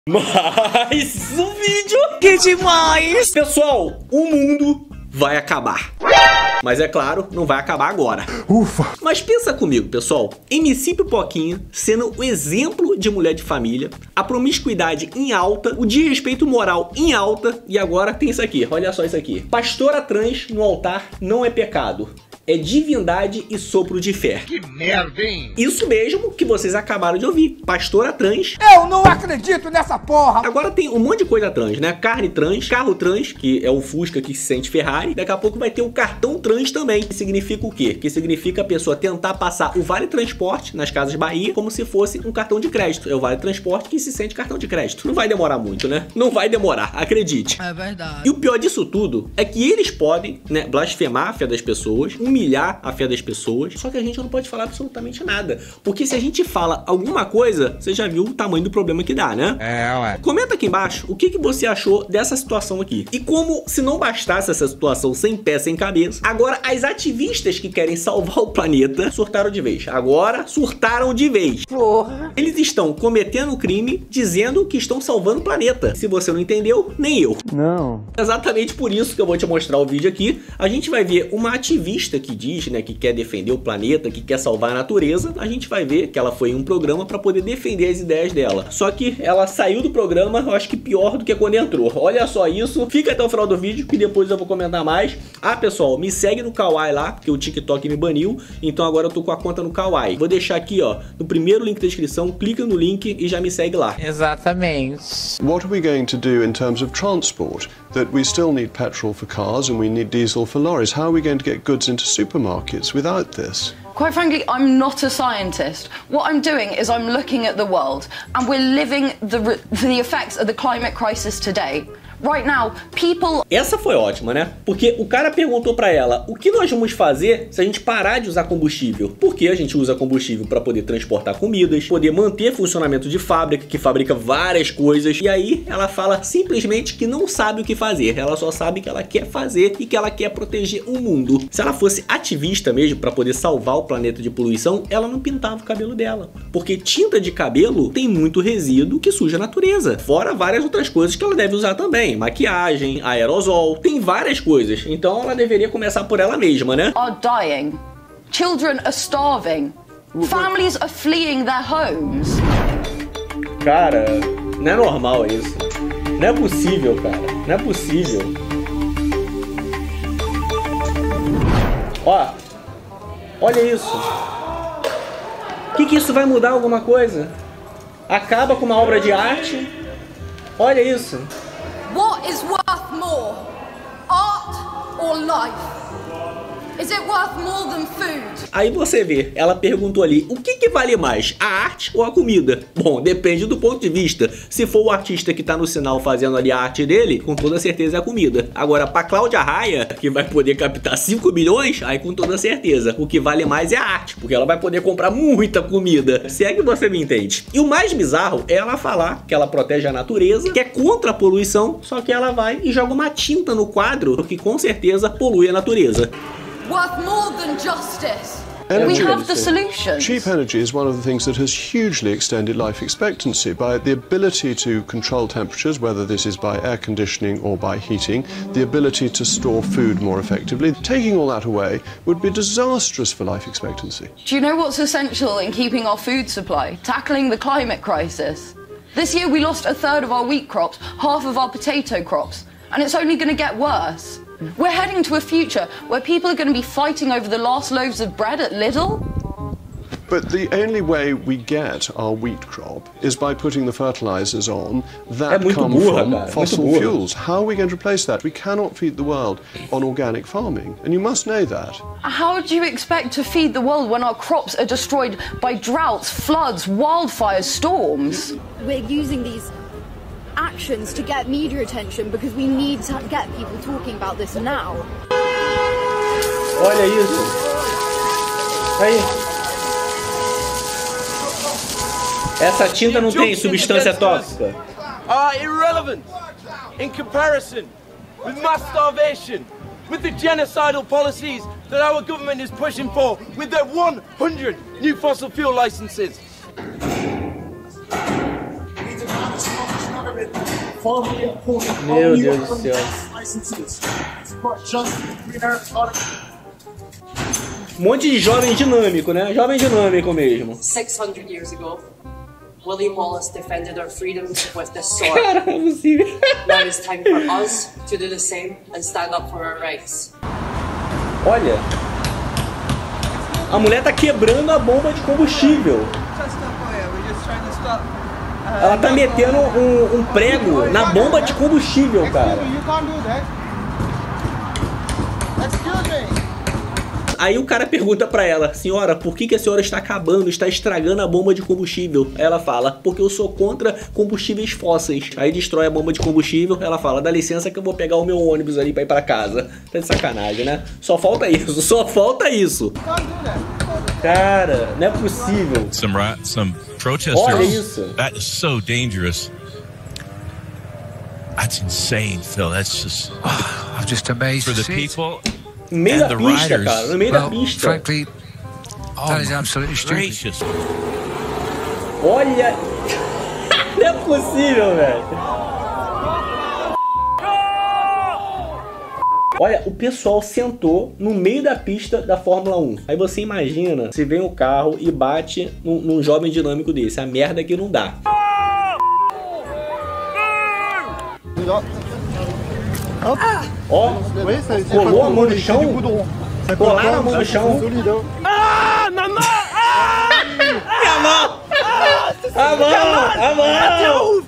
Mais um vídeo! Que demais! Pessoal, o mundo vai acabar. Mas é claro, não vai acabar agora. Ufa! Mas pensa comigo, pessoal. MC Pipoquinha sendo o exemplo de mulher de família, a promiscuidade em alta, o desrespeito moral em alta, e agora tem isso aqui, olha só isso aqui. Pastora trans no altar não é pecado. É divindade e sopro de fé. Que merda, hein? Isso mesmo que vocês acabaram de ouvir. Pastora trans. Eu não acredito nessa porra! Agora tem um monte de coisa trans, né? Carne trans, carro trans, que é o Fusca que se sente Ferrari. Daqui a pouco vai ter o cartão trans também. Que significa o quê? Que significa a pessoa tentar passar o Vale Transporte nas Casas Bahia como se fosse um cartão de crédito. É o Vale Transporte que se sente cartão de crédito. Não vai demorar muito, né? Não vai demorar, acredite. É verdade. E o pior disso tudo é que eles podem, né, blasfemar a fé das pessoas, humilhar a fé das pessoas, só que a gente não pode falar absolutamente nada. Porque se a gente fala alguma coisa, você já viu o tamanho do problema que dá, né? É, ué. Comenta aqui embaixo o que você achou dessa situação aqui. E como se não bastasse essa situação sem pé, sem cabeça, agora as ativistas que querem salvar o planeta surtaram de vez. Agora surtaram de vez. Porra. Eles estão cometendo crime dizendo que estão salvando o planeta. Se você não entendeu, nem eu. Não. Exatamente por isso que eu vou te mostrar o vídeo aqui. A gente vai ver uma ativista que diz, né, que quer defender o planeta, que quer salvar a natureza. A gente vai ver que ela foi em um programa para poder defender as ideias dela. Só que ela saiu do programa, eu acho que pior do que quando entrou. Olha só isso. Fica até o final do vídeo que depois eu vou comentar mais. Ah, pessoal, me segue no Kawaii lá, porque o TikTok me baniu. Então agora eu tô com a conta no Kawaii. Vou deixar aqui, ó, no primeiro link da descrição. Clica no link e já me segue lá. Exatamente. What are we going to do in terms of transport? That we still need petrol for cars and we need diesel for lorries. How are we going to get goods into supermarkets without this? Quite frankly, I'm not a scientist. What I'm doing is I'm looking at the world and we're living the effects of the climate crisis today. Right now, people... Essa foi ótima, né? Porque o cara perguntou pra ela, o que nós vamos fazer se a gente parar de usar combustível? Porque a gente usa combustível pra poder transportar comidas, poder manter funcionamento de fábrica, que fabrica várias coisas. E aí ela fala simplesmente que não sabe o que fazer. Ela só sabe que ela quer fazer e que ela quer proteger o mundo. Se ela fosse ativista mesmo pra poder salvar o planeta de poluição, ela não pintava o cabelo dela. Porque tinta de cabelo tem muito resíduo que suja a natureza. Fora várias outras coisas que ela deve usar também. Maquiagem, aerosol, tem várias coisas. Então ela deveria começar por ela mesma, né? are dying. Children are starving. Families are fleeing their homes. Cara, não é normal isso. Não é possível, cara. Não é possível. Ó, olha isso. Que isso vai mudar alguma coisa? Acaba com uma obra de arte? Olha isso. What is worth more, art or life? Is it worth more than food? Aí você vê, ela perguntou ali, o que vale mais, a arte ou a comida? Bom, depende do ponto de vista. Se for o artista que tá no sinal fazendo ali a arte dele, com toda certeza é a comida. Agora, pra Cláudia Raia, que vai poder captar 5 milhões, aí com toda certeza, o que vale mais é a arte, porque ela vai poder comprar muita comida. Se é que você me entende. E o mais bizarro é ela falar que ela protege a natureza, que é contra a poluição, só que ela vai e joga uma tinta no quadro, que com certeza polui a natureza. Worth more than justice. We have the solution. Cheap energy is one of the things that has hugely extended life expectancy by the ability to control temperatures, whether this is by air conditioning or by heating, the ability to store food more effectively. Taking all that away would be disastrous for life expectancy. Do you know what's essential in keeping our food supply? Tackling the climate crisis. This year we lost a third of our wheat crops, half of our potato crops, and it's only going to get worse. We're heading to a future where people are going to be fighting over the last loaves of bread at Lidl. But the only way we get our wheat crop is by putting the fertilizers on that come from fossil fuels. How are we going to replace that? We cannot feed the world on organic farming, and you must know that. How do you expect to feed the world when our crops are destroyed by droughts, floods, wildfires, storms? We're using these actions to get media attention because we need to get people talking about this now. Olha isso. Aí. Essa tinta não tem substância tóxica. Are irrelevant in comparison with mass starvation, with the genocidal policies that our government is pushing for, with their 100 new fossil fuel licenses. Meu Deus do céu. Um monte de jovem dinâmico, né? Jovem dinâmico mesmo. 600 years ago, William Wallace defended our freedoms with the sword. Cara, não é possível. Now it is time for us to do the same and stand up for our rights. Olha, a mulher tá quebrando a bomba de combustível. Ela tá metendo um prego na bomba de combustível, cara. Aí o cara pergunta pra ela: senhora, por que a senhora está acabando, está estragando a bomba de combustível? Aí ela fala: porque eu sou contra combustíveis fósseis. Aí destrói a bomba de combustível. Ela fala: dá licença que eu vou pegar o meu ônibus ali pra ir pra casa. Tá de sacanagem, né? Só falta isso, só falta isso. Cara, não é possível. Some protesters. Olha isso. That is so dangerous. That's insane, Phil. That's just. I'm just amazed for the to see people. No meio da pista, cara. No meio da pista. Frankly, that is absolutely stupid. Olha. Não é possível, velho. Olha, o pessoal sentou no meio da pista da Fórmula 1. Aí você imagina, se vem o carro e bate num jovem dinâmico desse. A merda que não dá. Ó, colou a mão no chão. Colaram a mão no chão. Ah, na mão! A mão! A mão! A mão!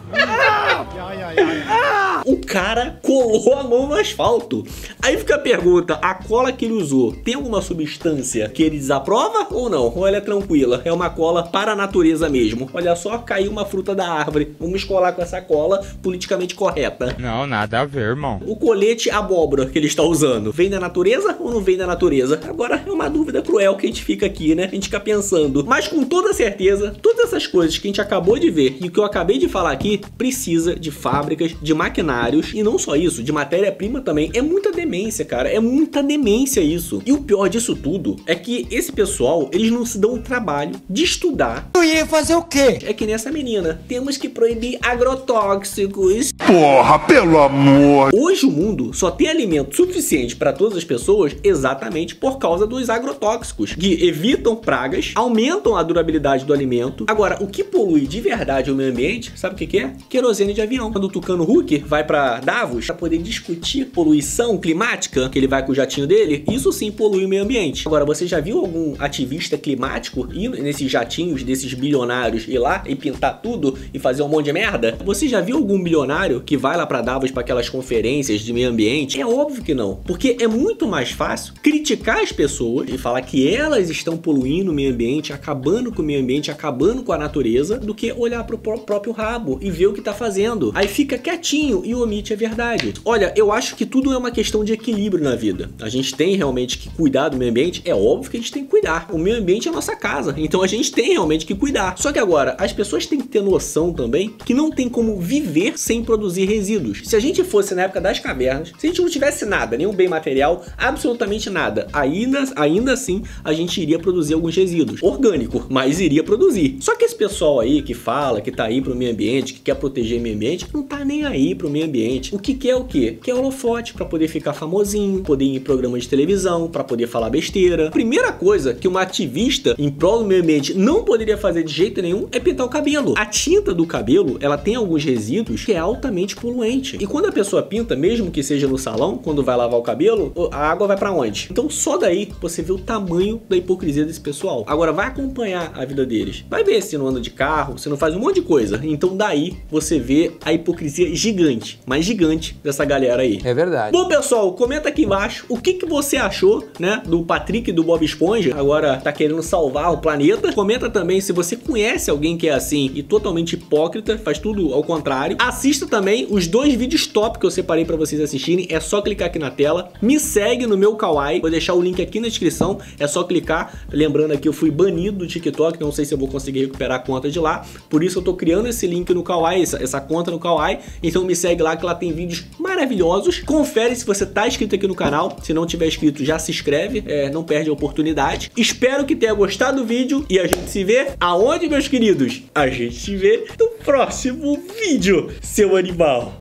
O cara colou a mão no asfalto. Aí fica a pergunta: a cola que ele usou tem alguma substância que ele desaprova ou não? Ou ela é tranquila? É uma cola para a natureza mesmo. Olha só, caiu uma fruta da árvore. Vamos colar com essa cola politicamente correta. Não, nada a ver, irmão. O colete abóbora que ele está usando vem da natureza ou não vem da natureza? Agora é uma dúvida cruel que a gente fica aqui, né? A gente fica pensando. Mas com toda certeza, todas essas coisas que a gente acabou de ver e o que eu acabei de falar aqui precisa de fábricas, de maquinários e não só isso, de matéria-prima também. É muita demência, cara. É muita demência isso. E o pior disso tudo é que esse pessoal, eles não se dão o trabalho de estudar. Eu ia fazer o quê? É que nem essa menina. Temos que proibir agrotóxicos. Porra, pelo amor. Hoje o mundo só tem alimento suficiente para todas as pessoas exatamente por causa dos agrotóxicos, que evitam pragas, aumentam a durabilidade do alimento. Agora, o que polui de verdade o meio ambiente, sabe o que é? Querosene de avião. Quando o Tucano Huck vai para Davos para poder discutir poluição climática, que ele vai com o jatinho dele, isso sim polui o meio ambiente. Agora, você já viu algum ativista climático ir nesses jatinhos desses bilionários ir lá e pintar tudo e fazer um monte de merda? Você já viu algum bilionário que vai lá para Davos para aquelas conferências de meio ambiente? É óbvio que não, porque é muito mais fácil criticar as pessoas e falar que elas estão poluindo o meio ambiente, acabando com o meio ambiente, acabando com a natureza, do que olhar pro próprio rabo e ver o que tá fazendo. Aí fica quietinho e omite a verdade. Olha, eu acho que tudo é uma questão de equilíbrio na vida. A gente tem realmente que cuidar do meio ambiente, é óbvio que a gente tem que cuidar. O meio ambiente é a nossa casa, então a gente tem realmente que cuidar. Só que agora, as pessoas têm que ter noção também que não tem como viver sem produzir resíduos. Se a gente fosse na época das cavernas, se a gente não tivesse nada, nenhum bem material, absolutamente nada, ainda assim a gente iria produzir alguns resíduos. Orgânico, mas iria produzir. Só que esse pessoal aí que fala que tá aí pro meio ambiente, que quer proteger o meio ambiente, não tá nem aí pro meio ambiente. O que quer o quê? Quer holofote pra poder ficar famosinho, poder ir em programa de televisão, pra poder falar besteira. Primeira coisa que uma ativista em prol do meio ambiente não poderia fazer de jeito nenhum é pintar o cabelo. A tinta do cabelo, ela tem alguns resíduos que é altamente poluente. E quando a pessoa pinta, mesmo que seja no salão, quando vai lavar o cabelo, a água vai pra onde? Então só daí você vê o tamanho da hipocrisia desse pessoal. Agora vai acompanhar a vida deles. Vai ver se não anda de carro, se não faz um monte de coisa. Então daí você vê a hipocrisia gigante, mas gigante dessa galera aí. É verdade. Bom, pessoal, comenta aqui embaixo o que você achou, né, do Patrick e do Bob Esponja. Agora tá querendo salvar o planeta. Comenta também se você conhece alguém que é assim e totalmente hipócrita, faz tudo ao contrário. Assista também os 2 vídeos top que eu separei pra vocês assistirem. É só clicar aqui na tela. Me segue no meu Kawaii. Vou deixar o link aqui na descrição. É só clicar. Lembrando aqui, eu fui banido do TikTok. Não sei se eu vou conseguir recuperar a conta de lá. Por isso eu tô criando esse link no Kawaii, essa conta no Kawaii. Então me segue lá que lá tem vídeos maravilhosos. Confere se você tá inscrito aqui no canal. Se não tiver inscrito, já se inscreve. Não perde a oportunidade. Espero que tenha gostado do vídeo. E a gente se vê aonde, meus queridos? A gente se vê no próximo vídeo, seu animal.